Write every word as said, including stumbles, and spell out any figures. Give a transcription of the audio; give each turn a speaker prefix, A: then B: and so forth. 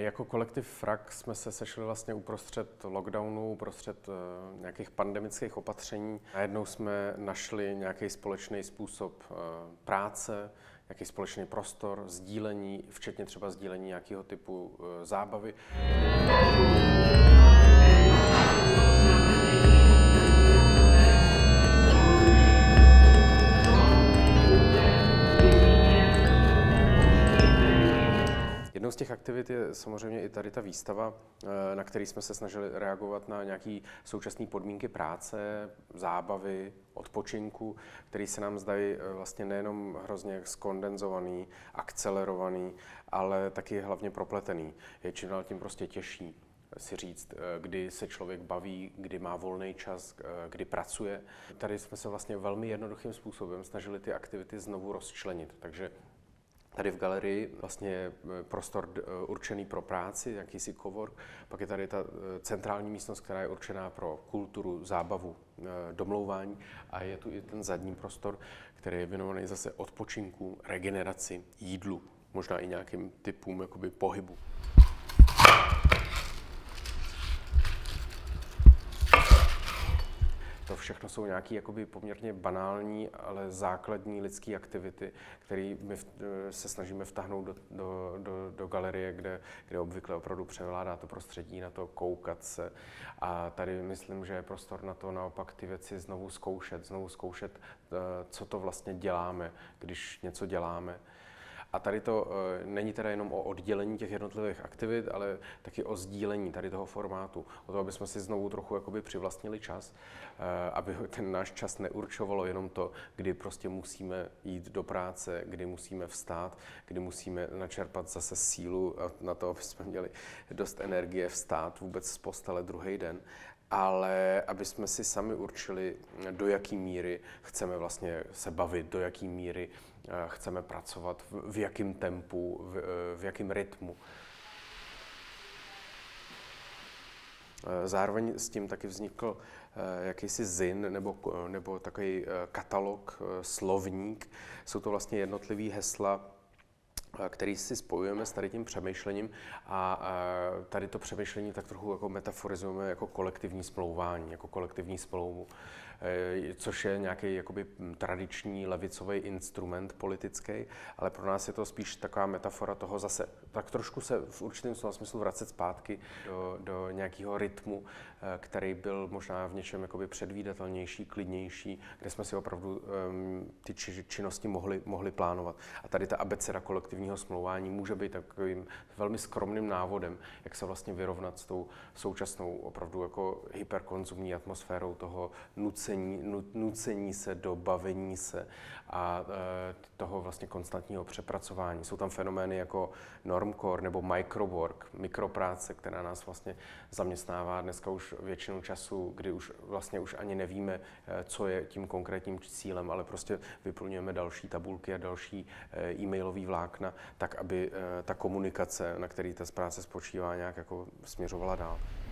A: Jako kolektiv Frak jsme se sešli vlastně uprostřed lockdownu, uprostřed uh, nějakých pandemických opatření. Najednou jsme našli nějaký společný způsob uh, práce, nějaký společný prostor, sdílení, včetně třeba sdílení nějakého typu uh, zábavy. Jednou z těch aktivit je samozřejmě i tady ta výstava, na který jsme se snažili reagovat na nějaké současné podmínky práce, zábavy, odpočinku, který se nám zdají vlastně nejenom hrozně skondenzovaný, akcelerovaný, ale taky hlavně propletený. Je čím dál tím prostě těžší si říct, kdy se člověk baví, kdy má volný čas, kdy pracuje. Tady jsme se vlastně velmi jednoduchým způsobem snažili ty aktivity znovu rozčlenit. Takže tady v galerii vlastně je prostor určený pro práci, jakýsi cowork, pak je tady ta centrální místnost, která je určená pro kulturu, zábavu, domlouvání a je tu i ten zadní prostor, který je věnovaný zase odpočinku, regeneraci, jídlu, možná i nějakým typům jakoby pohybu. To všechno jsou nějaké jakoby poměrně banální, ale základní lidské aktivity, které my se snažíme vtáhnout do, do, do, do galerie, kde, kde obvykle opravdu převládá to prostředí na to koukat se. A tady myslím, že je prostor na to naopak ty věci znovu zkoušet, znovu zkoušet, co to vlastně děláme, když něco děláme. A tady to e, není teda jenom o oddělení těch jednotlivých aktivit, ale taky o sdílení tady toho formátu. O to, aby jsme si znovu trochu jakoby přivlastnili čas, e, aby ten náš čas neurčovalo jenom to, kdy prostě musíme jít do práce, kdy musíme vstát, kdy musíme načerpat zase sílu na to, aby jsme měli dost energie vstát vůbec z postele druhý den. Ale aby jsme si sami určili, do jaký míry chceme vlastně se bavit, do jaký míry chceme pracovat, v, v jakém tempu, v, v jakém rytmu. Zároveň s tím taky vznikl jakýsi zin nebo, nebo takový katalog, slovník. Jsou to vlastně jednotlivý hesla, který si spojujeme s tady tím přemýšlením a tady to přemýšlení tak trochu jako metaforizujeme jako kolektivní smlouvání, jako kolektivní smlouvu, což je nějaký jakoby tradiční levicový instrument politický, ale pro nás je to spíš taková metafora toho zase, tak trošku se v určitém slova smyslu vracet zpátky do, do nějakého rytmu, který byl možná v něčem jakoby předvídatelnější, klidnější, kde jsme si opravdu um, ty či, činnosti mohli, mohli plánovat. A tady ta abeceda kolektivního smlouvání může být takovým velmi skromným návodem, jak se vlastně vyrovnat s tou současnou opravdu jako hyperkonzumní atmosférou toho nucení, nu, nucení se do bavení se a e, toho vlastně konstantního přepracování. Jsou tam fenomény jako normcore nebo microwork, mikropráce, která nás vlastně zaměstnává dneska už většinu času, kdy už vlastně už ani nevíme, co je tím konkrétním cílem, ale prostě vyplňujeme další tabulky a další e-mailový vlákna, tak aby ta komunikace, na který ta práce spočívá, nějak jako směřovala dál.